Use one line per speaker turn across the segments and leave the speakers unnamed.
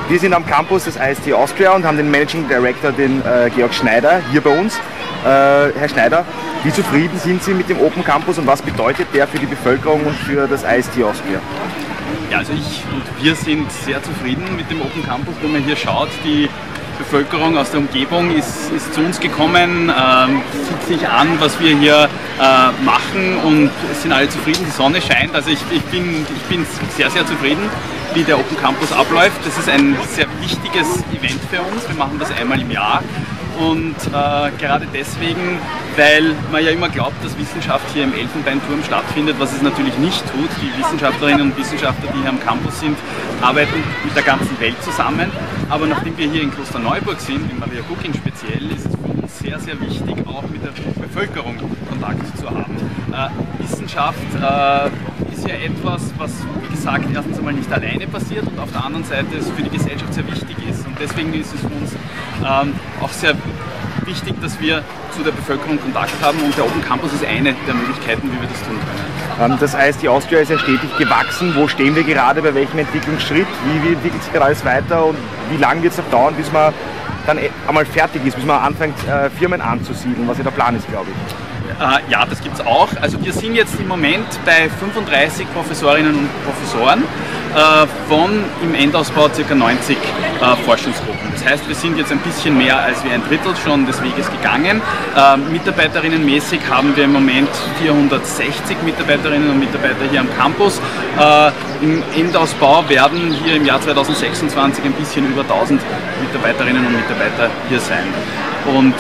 Wir sind am Campus des IST Austria und haben den Managing Director, den Georg Schneider, hier bei uns. Herr Schneider, wie zufrieden sind Sie mit dem Open Campus und was bedeutet der für die Bevölkerung und für das IST Austria?
Ja, also ich und wir sind sehr zufrieden mit dem Open Campus. Wenn man hier schaut, die Bevölkerung aus der Umgebung ist zu uns gekommen, sieht sich an, was wir hier machen und sind alle zufrieden. Die Sonne scheint, also ich bin sehr, sehr zufrieden, wie der Open Campus abläuft. Das ist ein sehr wichtiges Event für uns. Wir machen das einmal im Jahr. Und gerade deswegen, weil man ja immer glaubt, dass Wissenschaft hier im Elfenbeinturm stattfindet, was es natürlich nicht tut. Die Wissenschaftlerinnen und Wissenschaftler, die hier am Campus sind, arbeiten mit der ganzen Welt zusammen. Aber nachdem wir hier in Klosterneuburg sind, in Maria Guckin speziell, ist es für uns sehr, sehr wichtig, auch mit der Bevölkerung Kontakt zu haben. Wissenschaft ist ja etwas, was, wie gesagt, erstens einmal nicht alleine passiert und auf der anderen Seite es für die Gesellschaft sehr wichtig ist. Und deswegen ist es für uns auch sehr wichtig, dass wir zu der Bevölkerung Kontakt haben und der Open Campus ist eine der Möglichkeiten, wie wir das tun können.
Das IST Austria ist ja stetig gewachsen. Wo stehen wir gerade, bei welchem Entwicklungsschritt? Wie entwickelt sich gerade alles weiter und wie lange wird es noch dauern, bis man dann einmal fertig ist, bis man anfängt, Firmen anzusiedeln, was ja der Plan ist, glaube ich.
Ja, das gibt es auch. Also wir sind jetzt im Moment bei 35 Professorinnen und Professoren von im Endausbau ca. 90 Forschungsgruppen. Das heißt, wir sind jetzt ein bisschen mehr als wie ein Drittel schon des Weges gegangen. Mitarbeiterinnenmäßig haben wir im Moment 460 Mitarbeiterinnen und Mitarbeiter hier am Campus. Im Endausbau werden hier im Jahr 2026 ein bisschen über 1000 Mitarbeiterinnen und Mitarbeiter hier sein. Und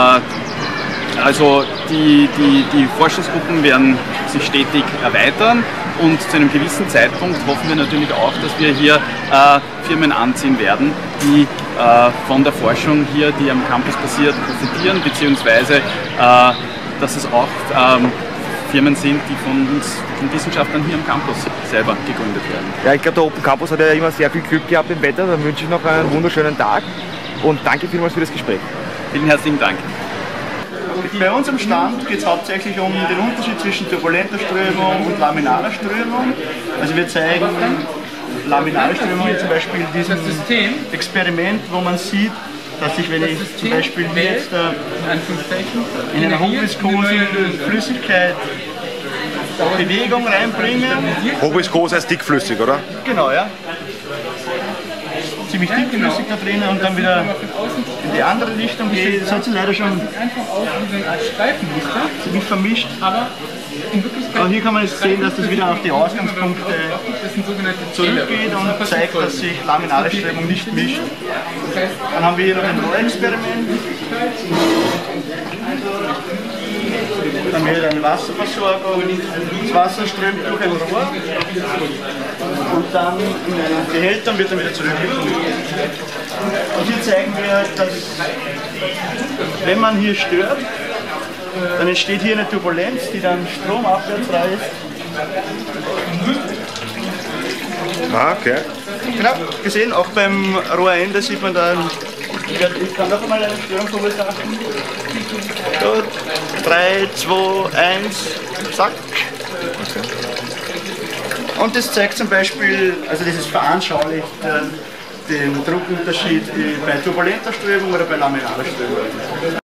also die Forschungsgruppen werden sich stetig erweitern und zu einem gewissen Zeitpunkt hoffen wir natürlich auch, dass wir hier Firmen anziehen werden, die von der Forschung hier, die am Campus passiert, profitieren, beziehungsweise dass es auch Firmen sind, die von uns, von Wissenschaftlern hier am Campus selber gegründet werden.
Ja, ich glaube, der Open Campus hat ja immer sehr viel Glück gehabt im Wetter. Dann wünsche ich noch einen wunderschönen Tag und danke vielmals für das Gespräch.
Vielen herzlichen Dank.
Bei uns am Stand geht es hauptsächlich um den Unterschied zwischen turbulenter Strömung und laminarer Strömung. Also wir zeigen laminare Strömung zum Beispiel in diesem Experiment, wo man sieht, dass ich, wenn ich zum Beispiel hier jetzt in einer hochviskosen Flüssigkeit Bewegung reinbringe.
Hochviskos heißt dickflüssig, oder?
Genau, ja. Ziemlich dickflüssig da drin und dann wieder in die andere Richtung geht. Das hat sich leider schon ziemlich vermischt. Aber hier kann man jetzt sehen, dass das wieder auf die Ausgangspunkte zurückgeht und zeigt, dass sich laminare Strömung nicht mischt. Dann haben wir hier noch ein Rohrexperiment. Dann haben wir hier eine Wasserversorgung. Das Wasser strömt durch ein Rohr und dann in einen Behälter und wird dann wieder zurückgepumpt. Und hier zeigen wir, dass wenn man hier stört, dann entsteht hier eine Turbulenz, die dann stromabwärts reißt.
Okay.
Genau, gesehen, auch beim Rohrende sieht man dann, ich kann noch einmal eine Störung verursachen. Gut, 3, 2, 1, zack. Und das zeigt zum Beispiel, also das ist veranschaulicht, den Druckunterschied bei turbulenter Strömung oder bei laminarer Strömung.